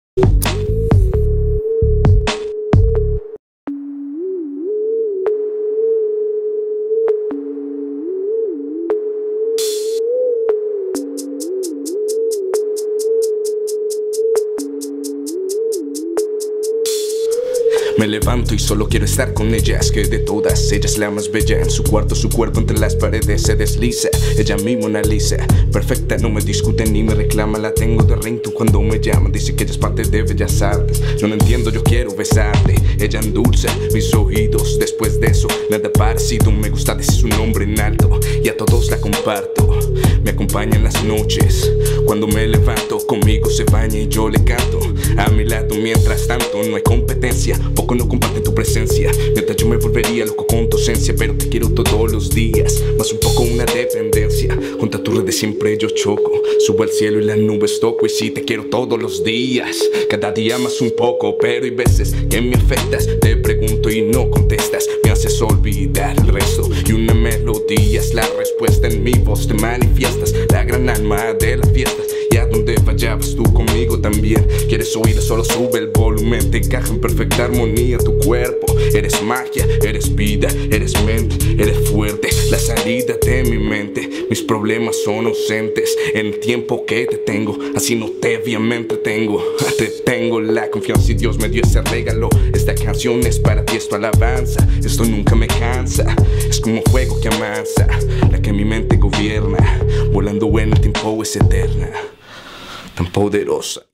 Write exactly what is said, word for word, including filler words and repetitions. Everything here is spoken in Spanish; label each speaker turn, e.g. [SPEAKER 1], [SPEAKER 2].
[SPEAKER 1] Me levanto y solo quiero estar con ella. Es que de todas, ella es la más bella. En su cuarto, su cuerpo entre las paredes se desliza. Ella mi Mona Lisa, perfecta, no me discute ni me reclama. La tengo de ringtone cuando me llama. Dice que ella es parte de Bellas Artes. Yo no entiendo, yo quiero besarle. Ella endulza mis oídos. Después de eso, nada parecido. Me gusta decir su nombre en alto y a todos la comparto. Me acompaña en las noches. Cuando me levanto, conmigo se baña y yo le canto. A mi lado, mientras tanto, no hay competencia. Poco no comparte tu presencia. Mientras yo me volvería loco con tu ausencia. Pero te quiero todos los días, más un poco una dependencia. Junto a tu red de siempre yo choco. Subo al cielo y las nubes toco. Y sí te quiero todos los días, cada día más un poco. Pero hay veces que me afectas. Te pregunto y no contestas. Me haces olvidar el resto. Y una melodía es la respuesta. En mi voz te manifiestas, la gran alma de las fiestas. Y a donde vayas tú conmigo también. Quieres oír, solo sube el volumen. Te encaja en perfecta armonía tu cuerpo. Eres magia, eres vida, eres mente, eres fuerte, la salida de mi mente. Mis problemas son ausentes en el tiempo que te tengo. Así no te bien me entretengo. Te tengo la confianza y Dios me dio ese regalo. Esta canción es para ti, es tu alabanza. Esto nunca me cansa, es como fuego que amansa, la que mi mente gobierna. Volando en el tiempo es eterna, tan poderosa.